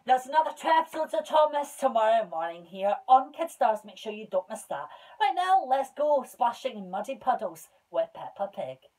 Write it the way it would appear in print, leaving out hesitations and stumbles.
There's another 2 episodes of Thomas tomorrow morning here on Kidstars. Make sure you don't miss that. Right now, let's go splashing in muddy puddles with Peppa Pig.